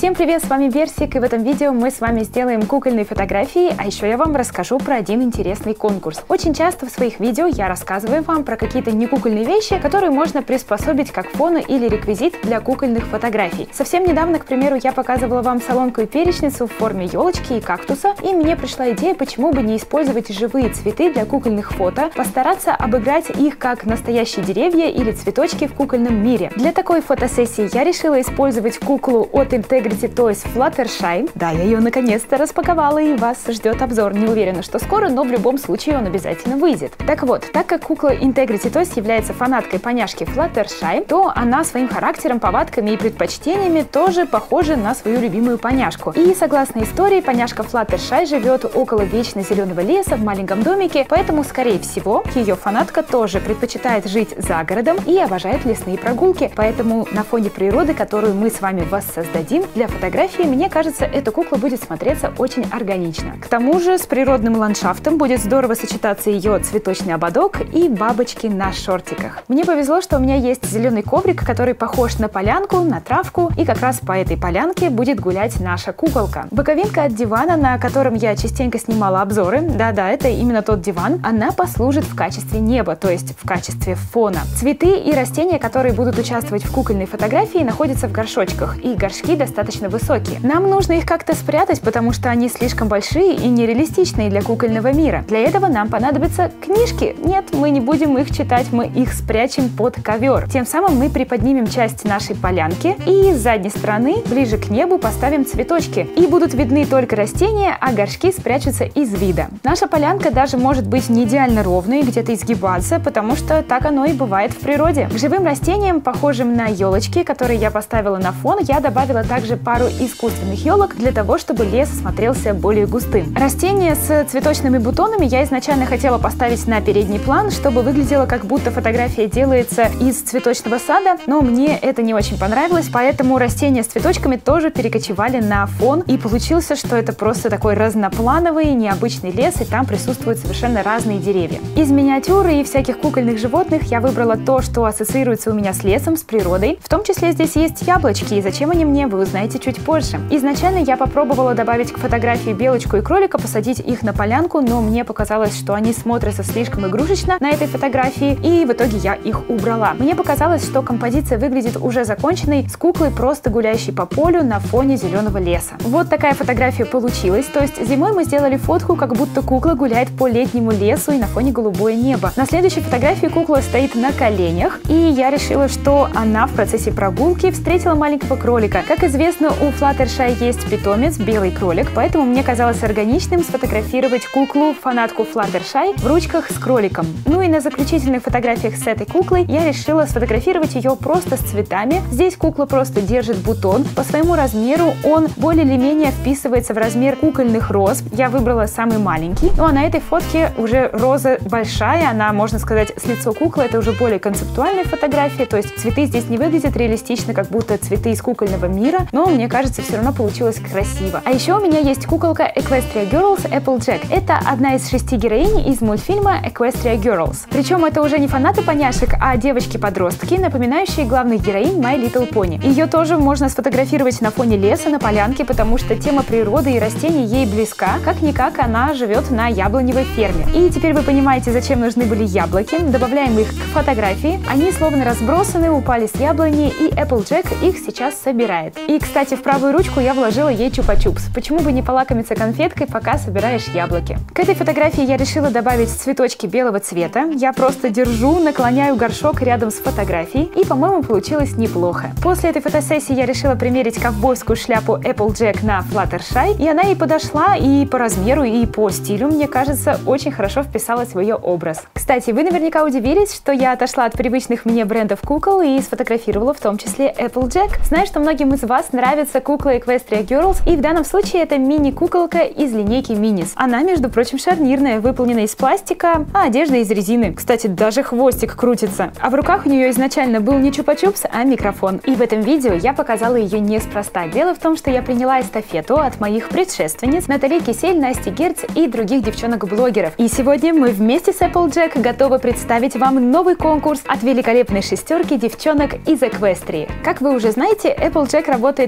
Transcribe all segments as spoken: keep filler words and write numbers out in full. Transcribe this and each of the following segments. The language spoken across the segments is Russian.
Всем привет, с вами Берсик, и в этом видео мы с вами сделаем кукольные фотографии, а еще я вам расскажу про один интересный конкурс. Очень часто в своих видео я рассказываю вам про какие-то некукольные вещи, которые можно приспособить как фон или реквизит для кукольных фотографий. Совсем недавно, к примеру, я показывала вам солонку и перечницу в форме елочки и кактуса, и мне пришла идея, почему бы не использовать живые цветы для кукольных фото, постараться обыграть их как настоящие деревья или цветочки в кукольном мире. Для такой фотосессии я решила использовать куклу от Integrity Toys Fluttershy. Да, я ее наконец-то распаковала, и вас ждет обзор. Не уверена, что скоро, но в любом случае он обязательно выйдет. Так вот, так как кукла Integrity Toys является фанаткой поняшки Fluttershy, то она своим характером, повадками и предпочтениями тоже похожа на свою любимую поняшку. И согласно истории, поняшка Fluttershy живет около вечно зеленого леса в маленьком домике, поэтому, скорее всего, ее фанатка тоже предпочитает жить за городом и обожает лесные прогулки. Поэтому на фоне природы, которую мы с вами воссоздадим для фотографии, мне кажется, эта кукла будет смотреться очень органично. К тому же с природным ландшафтом будет здорово сочетаться ее цветочный ободок и бабочки на шортиках. Мне повезло, что у меня есть зеленый коврик, который похож на полянку, на травку, и как раз по этой полянке будет гулять наша куколка. Боковинка от дивана, на котором я частенько снимала обзоры, да-да, это именно тот диван, она послужит в качестве неба, то есть в качестве фона. Цветы и растения, которые будут участвовать в кукольной фотографии, находятся в горшочках, и горшки достаточно высокие. Нам нужно их как-то спрятать, потому что они слишком большие и нереалистичные для кукольного мира. Для этого нам понадобятся книжки. Нет, мы не будем их читать, мы их спрячем под ковер. Тем самым мы приподнимем часть нашей полянки и с задней стороны, ближе к небу, поставим цветочки. И будут видны только растения, а горшки спрячутся из вида. Наша полянка даже может быть не идеально ровной, где-то изгибаться, потому что так оно и бывает в природе. К живым растениям, похожим на елочки, которые я поставила на фон, я добавила также пару искусственных елок для того, чтобы лес смотрелся более густым. Растения с цветочными бутонами я изначально хотела поставить на передний план, чтобы выглядело, как будто фотография делается из цветочного сада, но мне это не очень понравилось, поэтому растения с цветочками тоже перекочевали на фон, и получился, что это просто такой разноплановый, необычный лес, и там присутствуют совершенно разные деревья. Из миниатюры и всяких кукольных животных я выбрала то, что ассоциируется у меня с лесом, с природой. В том числе здесь есть яблочки, и зачем они мне, вы узнаете чуть позже. Изначально я попробовала добавить к фотографии белочку и кролика, посадить их на полянку, но мне показалось, что они смотрятся слишком игрушечно на этой фотографии, и в итоге я их убрала. Мне показалось, что композиция выглядит уже законченной, с куклой, просто гуляющей по полю на фоне зеленого леса. Вот такая фотография получилась, то есть зимой мы сделали фотку, как будто кукла гуляет по летнему лесу и на фоне голубое небо. На следующей фотографии кукла стоит на коленях, и я решила, что она в процессе прогулки встретила маленького кролика. Как известно, у Fluttershy есть питомец, белый кролик, поэтому мне казалось органичным сфотографировать куклу, фанатку Fluttershy, в ручках с кроликом. Ну и на заключительных фотографиях с этой куклой я решила сфотографировать ее просто с цветами. Здесь кукла просто держит бутон. По своему размеру он более или менее вписывается в размер кукольных роз. Я выбрала самый маленький. Ну а на этой фотке уже роза большая, она, можно сказать, с лицо куклы, это уже более концептуальная фотография, то есть цветы здесь не выглядят реалистично, как будто цветы из кукольного мира, но мне кажется, все равно получилось красиво. А еще у меня есть куколка Equestria Girls Applejack. Это одна из шести героинь из мультфильма Equestria Girls. Причем это уже не фанаты поняшек, а девочки-подростки, напоминающие главных героинь My Little Pony. Ее тоже можно сфотографировать на фоне леса, на полянке, потому что тема природы и растений ей близка. Как-никак она живет на яблоневой ферме. И теперь вы понимаете, зачем нужны были яблоки. Добавляем их к фотографии. Они словно разбросаны, упали с яблони, и Applejack их сейчас собирает. И, кстати, в правую ручку я вложила ей чупа-чупс. Почему бы не полакомиться конфеткой, пока собираешь яблоки? К этой фотографии я решила добавить цветочки белого цвета. Я просто держу, наклоняю горшок рядом с фотографией, и, по-моему, получилось неплохо. После этой фотосессии я решила примерить ковбойскую шляпу Applejack на Fluttershy, и она ей подошла и по размеру, и по стилю, мне кажется, очень хорошо вписалась в ее образ. Кстати, вы наверняка удивились, что я отошла от привычных мне брендов кукол и сфотографировала в том числе Applejack. Знаю, что многим из вас нравится кукла Equestria Girls, и в данном случае это мини-куколка из линейки Minis. Она, между прочим, шарнирная, выполнена из пластика, а одежда из резины. Кстати, даже хвостик крутится. А в руках у нее изначально был не чупа-чупс, а микрофон. И в этом видео я показала ее неспроста. Дело в том, что я приняла эстафету от моих предшественниц Натали Кисель, Насти Герц и других девчонок-блогеров. И сегодня мы вместе с Applejack готовы представить вам новый конкурс от великолепной шестерки девчонок из Эквестрии. Как вы уже знаете, Applejack работает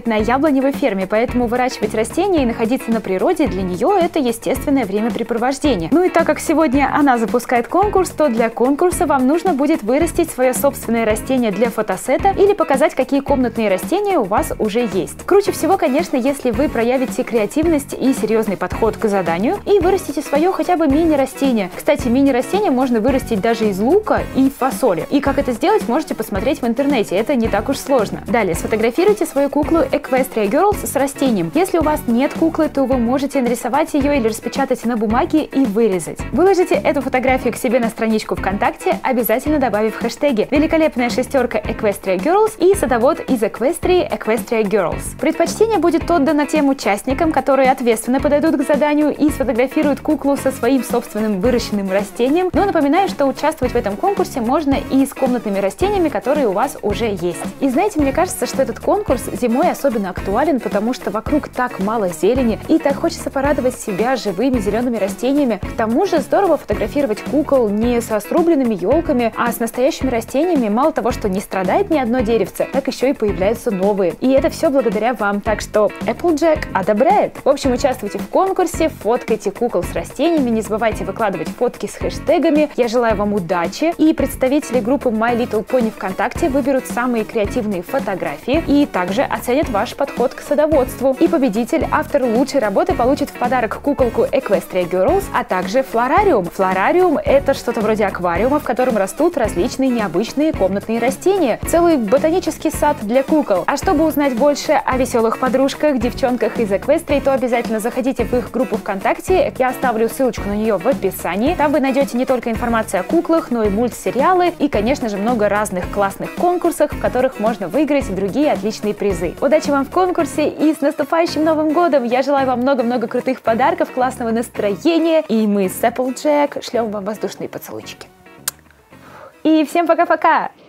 работает на яблоневой ферме, поэтому выращивать растения и находиться на природе для нее это естественное времяпрепровождение. Ну и так как сегодня она запускает конкурс, то для конкурса вам нужно будет вырастить свое собственное растение для фотосета или показать, какие комнатные растения у вас уже есть. Круче всего, конечно, если вы проявите креативность и серьезный подход к заданию и вырастите свое хотя бы мини-растение. Кстати, мини-растение можно вырастить даже из лука и фасоли. И как это сделать, можете посмотреть в интернете, это не так уж сложно. Далее, сфотографируйте свою куклу Equestria Girls с растением. Если у вас нет куклы, то вы можете нарисовать ее или распечатать на бумаге и вырезать. Выложите эту фотографию к себе на страничку ВКонтакте, обязательно добавив хэштеги «Великолепная шестерка Equestria Girls» и «Садовод из Equestria Equestria Girls». Предпочтение будет отдано тем участникам, которые ответственно подойдут к заданию и сфотографируют куклу со своим собственным выращенным растением. Но напоминаю, что участвовать в этом конкурсе можно и с комнатными растениями, которые у вас уже есть. И знаете, мне кажется, что этот конкурс зимой особенно актуален, потому что вокруг так мало зелени и так хочется порадовать себя живыми зелеными растениями. К тому же здорово фотографировать кукол не со срубленными елками, а с настоящими растениями. Мало того, что не страдает ни одно деревце, так еще и появляются новые. И это все благодаря вам, так что Applejack одобряет. В общем, участвуйте в конкурсе, фоткайте кукол с растениями, не забывайте выкладывать фотки с хэштегами. Я желаю вам удачи, и представители группы My Little Pony ВКонтакте выберут самые креативные фотографии и также оценят ваш подход к садоводству. И победитель, автор лучшей работы, получит в подарок куколку Equestria Girls, а также флорариум. Флорариум — это что-то вроде аквариума, в котором растут различные необычные комнатные растения. Целый ботанический сад для кукол. А чтобы узнать больше о веселых подружках, девчонках из Equestria, то обязательно заходите в их группу ВКонтакте. Я оставлю ссылочку на нее в описании. Там вы найдете не только информацию о куклах, но и мультсериалы и, конечно же, много разных классных конкурсов, в которых можно выиграть другие отличные призы. Удачи вам в конкурсе и с наступающим Новым годом! Я желаю вам много-много крутых подарков, классного настроения, и мы с Applejack шлем вам воздушные поцелуйчики. И всем пока-пока!